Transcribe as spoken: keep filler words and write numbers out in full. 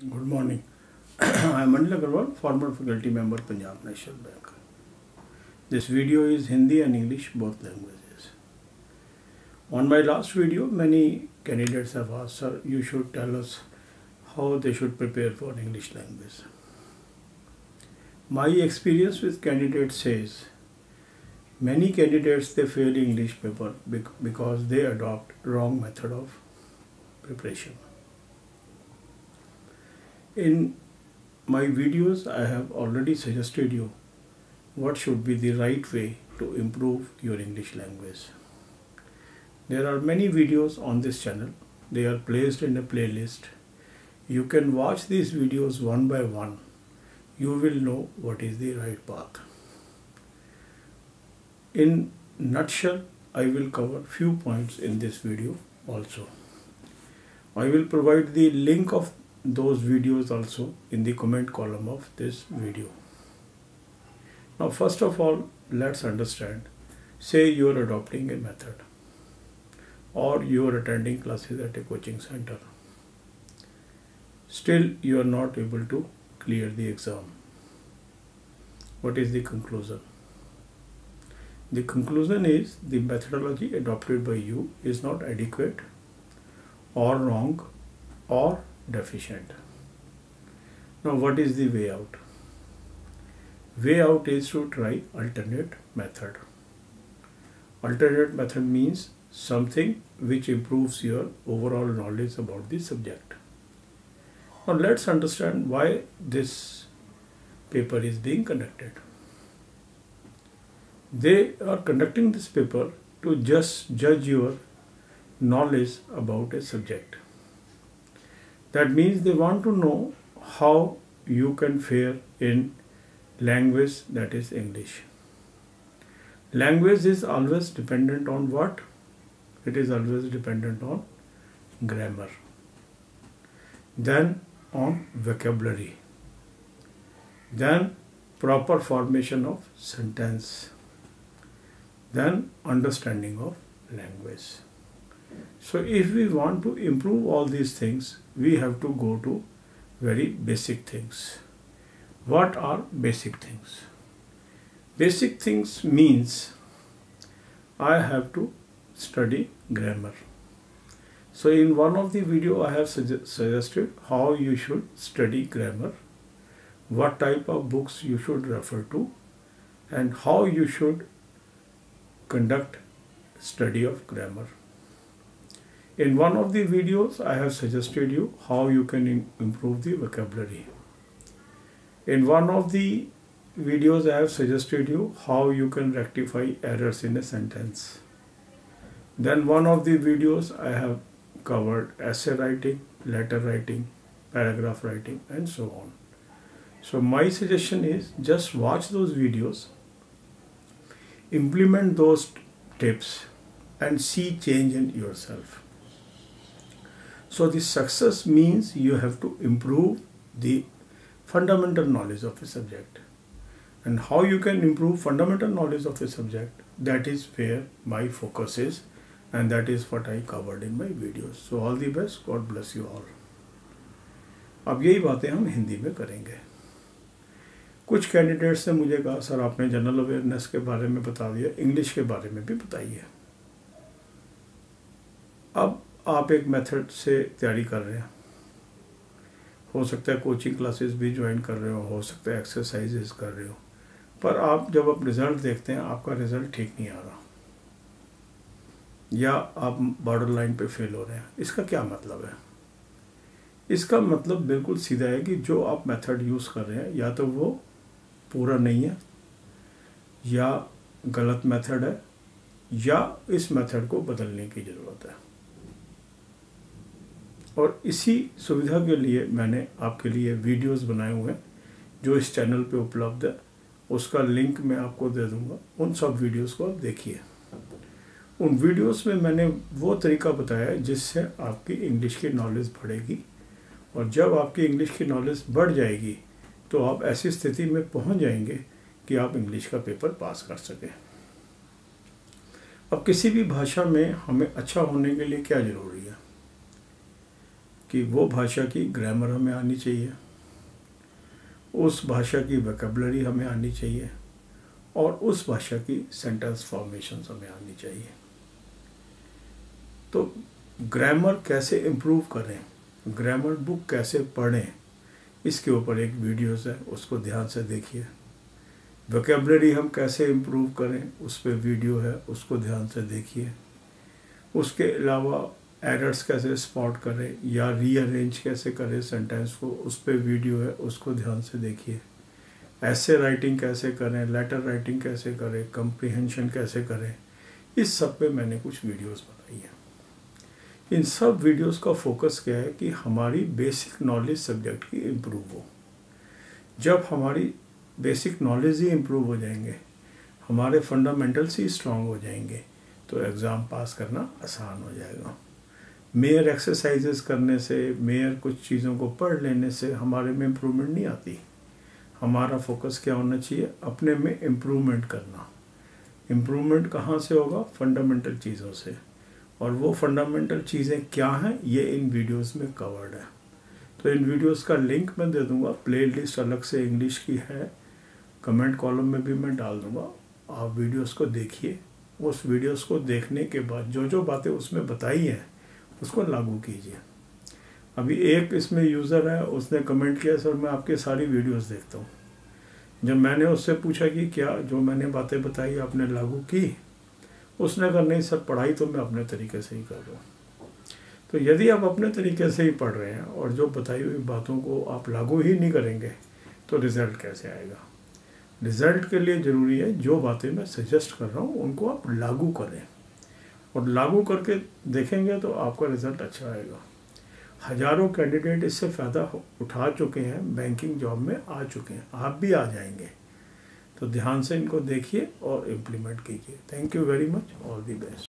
Good morning. I am Anil Agarwal, former faculty member, Punjab National Bank. This video is Hindi and English, both languages. On my last video, many candidates have asked, sir, you should tell us how they should prepare for English language. My experience with candidates says, many candidates, they fail English paper because they adopt wrong method of preparation. In my videos, I have already suggested you what should be the right way to improve your English language. There are many videos on this channel. They are placed in a playlist. You can watch these videos one by one. You will know what is the right path. In nutshell, I will cover few points in this video also. I will provide the link of those videos also in the comment column of this video. Now, first of all, let's understand. Say you are adopting a method or you are attending classes at a coaching center. Still, you are not able to clear the exam. What is the conclusion? The conclusion is the methodology adopted by you is not adequate or wrong or deficient. Now, what is the way out? Way out is to try alternate method. Alternate method means something which improves your overall knowledge about the subject. Now, let's understand why this paper is being conducted. They are conducting this paper to just judge your knowledge about a subject. That means they want to know how you can fare in language, that is English. Language is always dependent on what? It is always dependent on grammar. Then on vocabulary. Then proper formation of sentence. Then understanding of language. So if we want to improve all these things, we have to go to very basic things. What are basic things? Basic things means I have to study grammar. So in one of the video I have suge- suggested how you should study grammar, what type of books you should refer to, and how you should conduct study of grammar. In one of the videos, I have suggested you how you can improve the vocabulary. In one of the videos, I have suggested you how you can rectify errors in a sentence. Then one of the videos, I have covered essay writing, letter writing, paragraph writing, and so on. So my suggestion is just watch those videos, implement those tips, and see change in yourself. So the success means you have to improve the fundamental knowledge of a subject. And how you can improve fundamental knowledge of a subject, that is where my focus is, and that is what I covered in my videos. So all the best, God bless you all. अब यही बातें हम हिंदी में करेंगे. कुछ candidates ने मुझे कहा, सर आपने जनरल अवेयरनेस के बारे में बता दिया, इंग्लिश के बारे में भी बताइए. अब आप एक मेथड से तैयारी कर रहे हैं, हो सकता है कोचिंग क्लासेस भी ज्वाइन कर रहे हो, हो सकता है एक्सरसाइजेस कर रहे हो, पर आप जब आप रिज़ल्ट देखते हैं आपका रिज़ल्ट ठीक नहीं आ रहा या आप बॉर्डर लाइन पे फेल हो रहे हैं. इसका क्या मतलब है? इसका मतलब बिल्कुल सीधा है कि जो आप मेथड यूज़ कर रहे हैं या तो वो पूरा नहीं है या गलत मेथड है या इस मेथड को बदलने की ज़रूरत है. और इसी सुविधा के लिए मैंने आपके लिए वीडियोस बनाए हुए हैं जो इस चैनल पे उपलब्ध है. उसका लिंक मैं आपको दे दूंगा. उन सब वीडियोस को आप देखिए. उन वीडियोस में मैंने वो तरीका बताया है जिससे आपकी इंग्लिश की नॉलेज बढ़ेगी, और जब आपकी इंग्लिश की नॉलेज बढ़ जाएगी तो आप ऐसी स्थिति में पहुंच जाएंगे कि आप इंग्लिश का पेपर पास कर सकें. अब किसी भी भाषा में हमें अच्छा होने के लिए क्या ज़रूरी है? कि वो भाषा की ग्रामर हमें आनी चाहिए, उस भाषा की वोकैबुलरी हमें आनी चाहिए और उस भाषा की सेंटेंस फॉर्मेशंस हमें आनी चाहिए। तो ग्रामर कैसे इम्प्रूव करें, ग्रामर बुक कैसे पढ़ें, इसके ऊपर एक वीडियोस है, उसको ध्यान से देखिए। वोकैबुलरी हम कैसे इम्प्रूव करें, उस पर वीडियो है, उसको ध्यान से देखिए। उसके अलावा एरर्स कैसे स्पॉट करें या रीअरेंज कैसे करें सेंटेंस को, उस पर वीडियो है, उसको ध्यान से देखिए। ऐसे राइटिंग कैसे करें, लेटर राइटिंग कैसे करें, कंप्रीहेंशन कैसे करें, इस सब पे मैंने कुछ वीडियोस बनाई हैं। इन सब वीडियोस का फोकस क्या है कि हमारी बेसिक नॉलेज सब्जेक्ट की इम्प्रूव हो। जब हमारी बेसिक नॉलेज ही इम्प्रूव हो जाएंगे, हमारे फंडामेंटल्स ही स्ट्रांग हो जाएंगे, तो एग्ज़ाम पास करना आसान हो जाएगा। मेयर एक्सरसाइजेस करने से, मेयर कुछ चीज़ों को पढ़ लेने से हमारे में इम्प्रूवमेंट नहीं आती। हमारा फोकस क्या होना चाहिए, अपने में इम्प्रूवमेंट करना। इम्प्रूवमेंट कहाँ से होगा, फंडामेंटल चीज़ों से। और वो फंडामेंटल चीज़ें क्या हैं, ये इन वीडियोस में कवर्ड है। तो इन वीडियोस का लिंक मैं दे दूँगा, प्लेलिस्ट अलग से इंग्लिश की है, कमेंट कॉलम में भी मैं डाल दूँगा। आप वीडियोस को देखिए, उस वीडियोस को देखने के बाद जो जो बातें उसमें बताई हैं उसको लागू कीजिए। अभी एक इसमें यूज़र है, उसने कमेंट किया, सर मैं आपके सारी वीडियोस देखता हूँ। जब मैंने उससे पूछा कि क्या जो मैंने बातें बताई आपने लागू की, उसने कहा नहीं सर, पढ़ाई तो मैं अपने तरीके से ही कर रहा हूँ। तो यदि आप अपने तरीके से ही पढ़ रहे हैं और जो बताई हुई बातों को आप लागू ही नहीं करेंगे, तो रिज़ल्ट कैसे आएगा। रिज़ल्ट के लिए ज़रूरी है जो बातें मैं सजेस्ट कर रहा हूँ उनको आप लागू करें, और लागू करके देखेंगे तो आपका रिज़ल्ट अच्छा आएगा। हज़ारों कैंडिडेट इससे फ़ायदा उठा चुके हैं, बैंकिंग जॉब में आ चुके हैं, आप भी आ जाएंगे। तो ध्यान से इनको देखिए और इम्प्लीमेंट कीजिए। Thank you very much, all the best.